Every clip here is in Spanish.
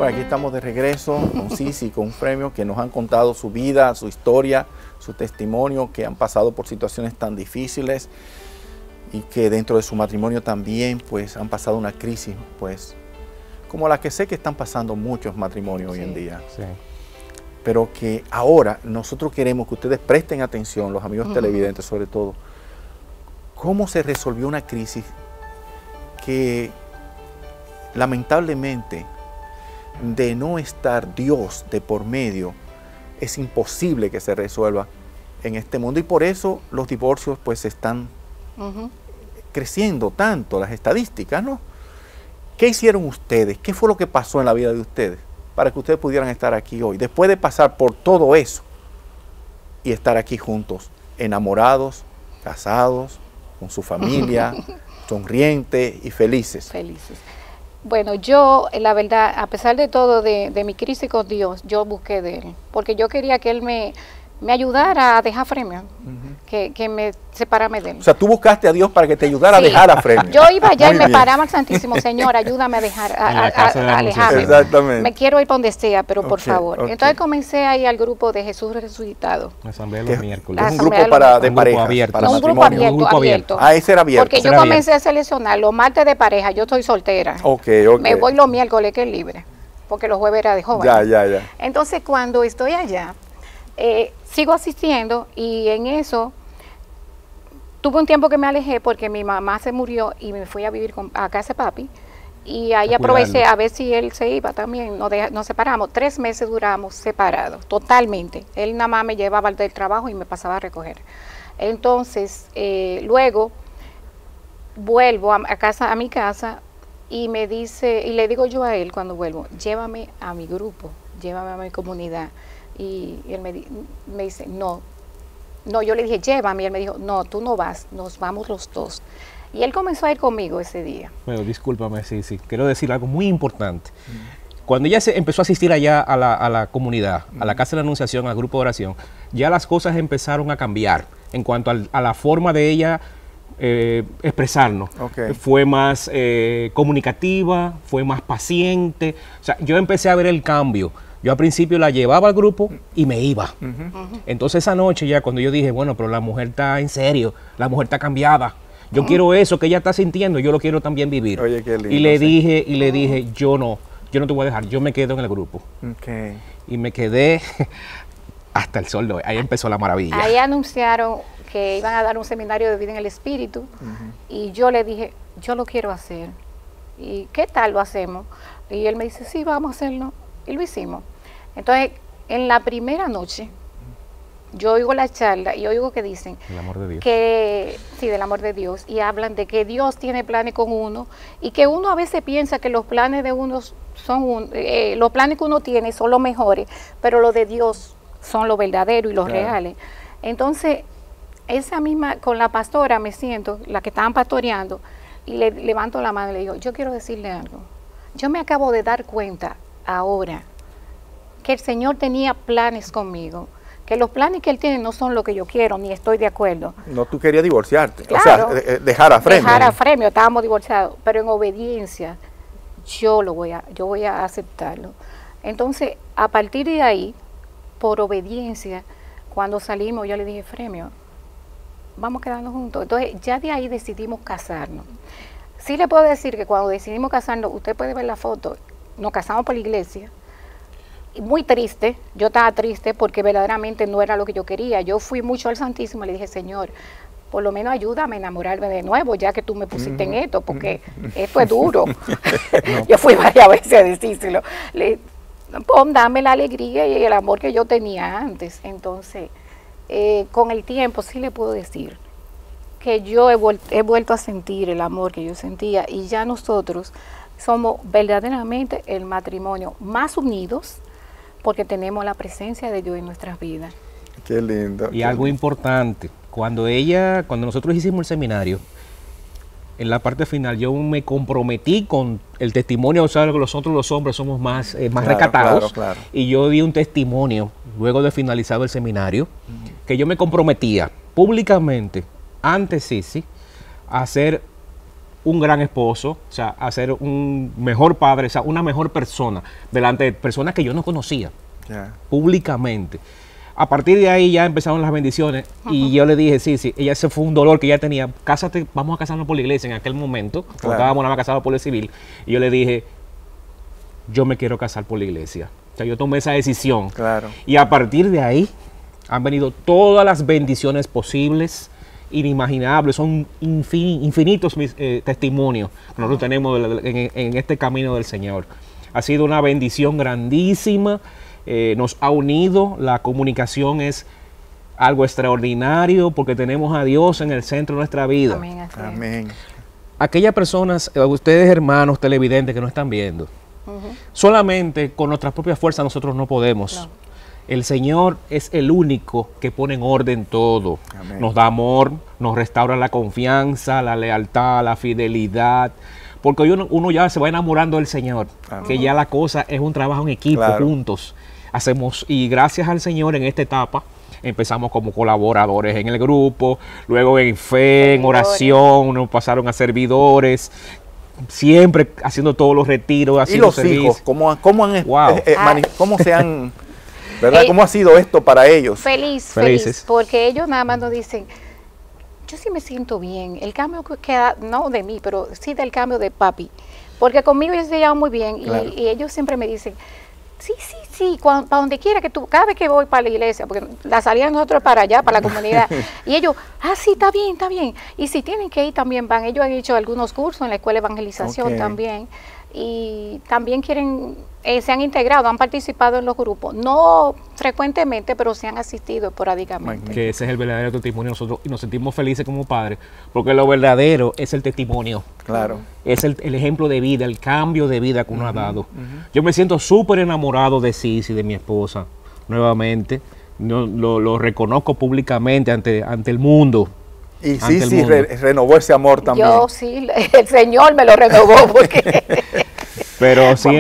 Bueno, aquí estamos de regreso con Sisi, con un premio que nos han contado su vida, su historia, su testimonio, que han pasado por situaciones tan difíciles y que dentro de su matrimonio también pues han pasado una crisis pues como la que sé que están pasando muchos matrimonios hoy en día. Sí. Pero que ahora nosotros queremos que ustedes presten atención, los amigos televidentes sobre todo, cómo se resolvió una crisis que lamentablemente de no estar Dios de por medio es imposible que se resuelva en este mundo, y por eso los divorcios pues están creciendo tanto, las estadísticas, ¿no? ¿Qué hicieron ustedes? ¿Qué fue lo que pasó en la vida de ustedes para que ustedes pudieran estar aquí hoy, después de pasar por todo eso y estar aquí juntos, enamorados, casados, con su familia, sonrientes y felices? Felices. Bueno, yo, la verdad, a pesar de todo, de mi crisis con Dios, yo busqué de Él, porque yo quería que Él me ayudara a dejar Fremio, que me separara de Él. O sea, tú buscaste a Dios para que te ayudara a dejar a Fremio. Yo iba allá y me paraba al Santísimo, Señor, ayúdame a dejar, a alejarme. Exactamente. Me quiero ir para donde sea, pero por favor. Entonces comencé a ir al grupo de Jesús Resucitado. La asamblea de los miércoles. Es un grupo de pareja, para un grupo abierto. Ah, ese era abierto. Porque yo comencé a seleccionar los martes de pareja, yo estoy soltera. Me voy los miércoles, que es libre, porque los jueves era de joven. Ya. Entonces, cuando estoy allá, sigo asistiendo, y en eso tuve un tiempo que me alejé porque mi mamá se murió y me fui a vivir a casa de papi, y ahí aproveché a ver si él se iba también. Nos separamos, 3 meses duramos separados, totalmente. Él nada más me llevaba del trabajo y me pasaba a recoger. Entonces, luego vuelvo a mi casa, y me dice, y le digo yo a él cuando vuelvo, llévame a mi grupo, llévame a mi comunidad. Y él me dice, no, yo le dije, llévame, y él me dijo, no, tú no vas, nos vamos los dos. Y él comenzó a ir conmigo ese día. Bueno, discúlpame, sí, quiero decir algo muy importante. Cuando ella empezó a asistir allá a la comunidad, a la Casa de la Anunciación, al grupo de oración, ya las cosas empezaron a cambiar en cuanto a la forma de ella expresarnos. Fue más comunicativa, fue más paciente. O sea, yo empecé a ver el cambio. Yo al principio la llevaba al grupo y me iba. Entonces esa noche ya cuando yo dije, bueno, pero la mujer está en serio, la mujer está cambiada. Yo quiero eso que ella está sintiendo, yo lo quiero también vivir. Oye, qué lindo, y le dije, yo no te voy a dejar, yo me quedo en el grupo. Y me quedé hasta el sol de hoy. Ahí empezó la maravilla. Ahí anunciaron que iban a dar un seminario de vida en el Espíritu, y yo le dije, yo lo quiero hacer. ¿Y qué tal lo hacemos? Y él me dice, sí, vamos a hacerlo. Y lo hicimos. Entonces, en la primera noche, yo oigo la charla y oigo que dicen el amor de Dios. Sí, del amor de Dios, y hablan de que Dios tiene planes con uno, y que uno a veces piensa que los planes de uno son los planes que uno tiene son los mejores, pero los de Dios son los verdaderos y los reales. Entonces, esa misma, con la pastora me siento, la que estaban pastoreando, y le levanto la mano y le digo, yo quiero decirle algo. Yo me acabo de dar cuenta ahora que el Señor tenía planes conmigo, que los planes que Él tiene no son lo que yo quiero, ni estoy de acuerdo. No, tú querías divorciarte, claro, o sea, dejar a Fremio. Dejar a Fremio, estábamos divorciados, pero en obediencia yo voy a aceptarlo. Entonces, a partir de ahí, por obediencia, cuando salimos, yo le dije, Fremio, vamos a quedarnos juntos. Entonces, ya de ahí decidimos casarnos. Sí le puedo decir que cuando decidimos casarnos, usted puede ver la foto, nos casamos por la iglesia, y muy triste, yo estaba triste porque verdaderamente no era lo que yo quería. Yo fui mucho al Santísimo y le dije, Señor, por lo menos ayúdame a enamorarme de nuevo, ya que tú me pusiste en esto, porque esto es duro. Yo fui varias veces a decírselo. Dame la alegría y el amor que yo tenía antes. Entonces, con el tiempo sí le puedo decir que yo he vuelto a sentir el amor que yo sentía, y ya nosotros somos verdaderamente el matrimonio más unidos, porque tenemos la presencia de Dios en nuestras vidas. Qué lindo. Y algo importante, cuando nosotros hicimos el seminario, en la parte final yo me comprometí con el testimonio, o sea, que nosotros los hombres somos más recatados, y yo di un testimonio luego de finalizado el seminario, que yo me comprometía públicamente ante Sisi a hacer un gran esposo, o sea, a ser un mejor padre, o sea, una mejor persona, delante de personas que yo no conocía, públicamente. A partir de ahí ya empezaron las bendiciones y yo le dije, sí, ella se fue un dolor que ella tenía, cásate, vamos a casarnos por la iglesia en aquel momento, cuando estábamos nada más casados por el civil, y yo le dije, yo me quiero casar por la iglesia. O sea, yo tomé esa decisión. Y a partir de ahí han venido todas las bendiciones posibles, inimaginables, son infinitos mis testimonios que nosotros tenemos en este camino del Señor. Ha sido una bendición grandísima, nos ha unido, la comunicación es algo extraordinario porque tenemos a Dios en el centro de nuestra vida. Amén. Amén. Aquellas personas, ustedes hermanos televidentes que nos están viendo, solamente con nuestras propias fuerzas nosotros no podemos. No. El Señor es el único que pone en orden todo. Amén. Nos da amor, nos restaura la confianza, la lealtad, la fidelidad. Porque uno ya se va enamorando del Señor. Amén. Que ya la cosa es un trabajo en equipo, juntos. Hacemos, y gracias al Señor en esta etapa, empezamos como colaboradores en el grupo, luego en fe, en oración, nos pasaron a servidores, siempre haciendo todos los retiros, haciendo los hijos, ¿cómo se han, verdad? ¿Cómo ha sido esto para ellos? Felices, porque ellos nada más nos dicen, yo sí me siento bien, el cambio queda, no de mí, pero sí del cambio de papi, porque conmigo ellos se llevan muy bien, y ellos siempre me dicen, sí, para donde quiera que tú, cada vez que voy para la iglesia, porque la salían nosotros para allá, para la comunidad, y ellos, sí, está bien, y si tienen que ir también van, ellos han hecho algunos cursos en la escuela de evangelización también, y también se han integrado, han participado en los grupos, no frecuentemente, pero se han asistido esporádicamente. Que ese es el verdadero testimonio nosotros, y nos sentimos felices como padres, porque lo verdadero es el testimonio. Es el ejemplo de vida, el cambio de vida que uno ha dado. Yo me siento súper enamorado de Sisi, de mi esposa, nuevamente. Lo reconozco públicamente ante el mundo. Y Sisi renovó ese amor también. Yo sí, el Señor me lo renovó porque... Pero sí,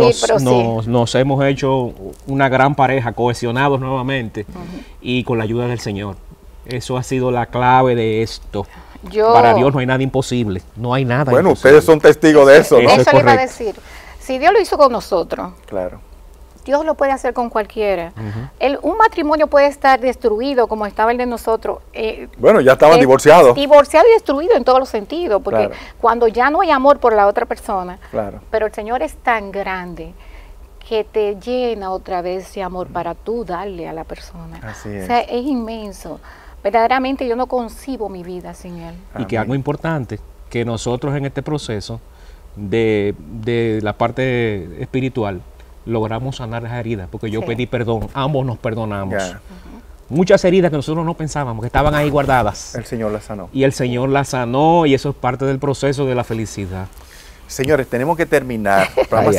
nos hemos hecho una gran pareja, cohesionados nuevamente y con la ayuda del Señor. Eso ha sido la clave de esto. Para Dios no hay nada imposible, no hay nada imposible. Ustedes son testigos de eso, ¿no? Eso le iba a decir. Si Dios lo hizo con nosotros, Dios lo puede hacer con cualquiera. Un matrimonio puede estar destruido como estaba el de nosotros. Ya estaban divorciados. Divorciado y destruido en todos los sentidos, porque cuando ya no hay amor por la otra persona, pero el Señor es tan grande que te llena otra vez ese amor para tú darle a la persona. Así es. O sea, es inmenso. Verdaderamente yo no concibo mi vida sin Él. Y que algo importante, que nosotros en este proceso de la parte espiritual, logramos sanar las heridas, porque yo pedí perdón, ambos nos perdonamos. Muchas heridas que nosotros no pensábamos, que estaban ahí guardadas. El Señor las sanó. Y el Señor las sanó, y eso es parte del proceso de la felicidad. Señores, tenemos que terminar.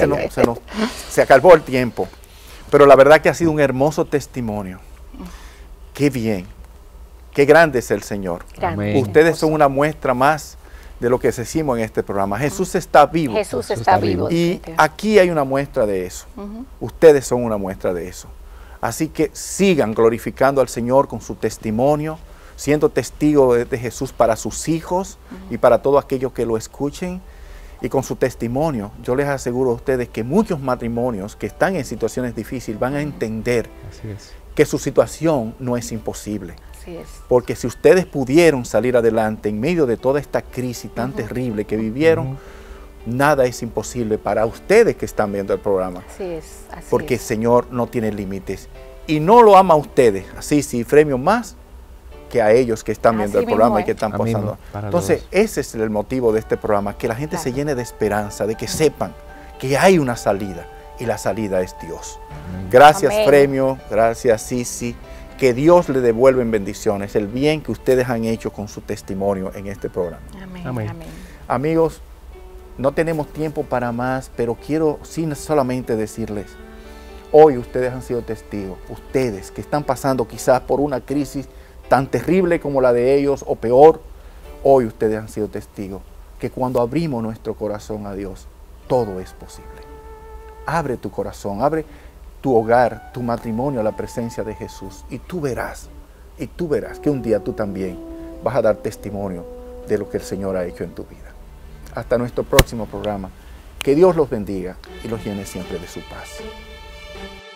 Se acabó el tiempo, pero la verdad que ha sido un hermoso testimonio. Qué bien, qué grande es el Señor. Ustedes son una muestra más de lo que decimos en este programa. Jesús está vivo. Jesús está vivo. Y aquí hay una muestra de eso. Ustedes son una muestra de eso. Así que sigan glorificando al Señor con su testimonio, siendo testigos de Jesús para sus hijos y para todos aquellos que lo escuchen. Y con su testimonio, yo les aseguro a ustedes que muchos matrimonios que están en situaciones difíciles van a entender que su situación no es imposible. Porque si ustedes pudieron salir adelante en medio de toda esta crisis tan terrible que vivieron, nada es imposible para ustedes que están viendo el programa. Porque el Señor no tiene límites. Y no lo ama a ustedes, así sí, premio más que a ellos que están viendo el programa y que están pasando. Entonces, ese es el motivo de este programa, que la gente se llene de esperanza, de que sepan que hay una salida, y la salida es Dios. Gracias, Premio, gracias, Sisi. Que Dios le devuelva en bendiciones el bien que ustedes han hecho con su testimonio en este programa. Amén. Amigos, no tenemos tiempo para más, pero quiero solamente decirles, hoy ustedes han sido testigos, ustedes que están pasando quizás por una crisis tan terrible como la de ellos o peor, hoy ustedes han sido testigos que cuando abrimos nuestro corazón a Dios, todo es posible. Abre tu corazón, abre tu hogar, tu matrimonio a la presencia de Jesús, y tú verás que un día tú también vas a dar testimonio de lo que el Señor ha hecho en tu vida. hasta nuestro próximo programa. Que Dios los bendiga y los llene siempre de su paz.